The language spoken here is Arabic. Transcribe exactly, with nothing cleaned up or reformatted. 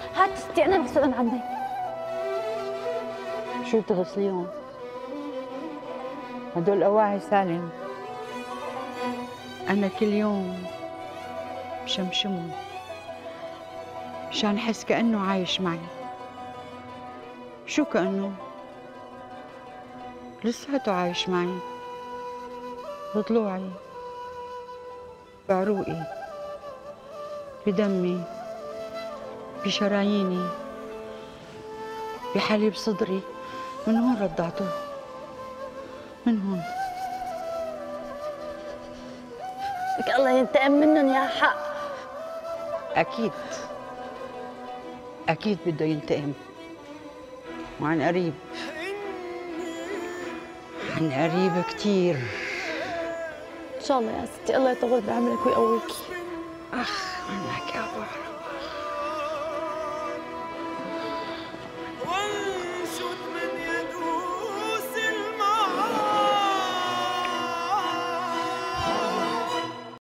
هات ستي انا بغسلهم عنك. شو بتغسليهم؟ هدول أواعي سالم، أنا كل يوم بشمشمهم مشان أحس كأنه عايش معي. شو كأنه؟ لساته عايش معي، بضلوعي، بعروقي، بدمي، بشراييني، بحليب صدري. من هون رضعته، من هون. لك الله ينتقم منهم يا حق. أكيد أكيد بده ينتقم، وعن قريب، عن قريب كتير. ان شاء الله يا ستي، الله يطول بعمرك ويقويكي. أخ منك يا أبو عرب.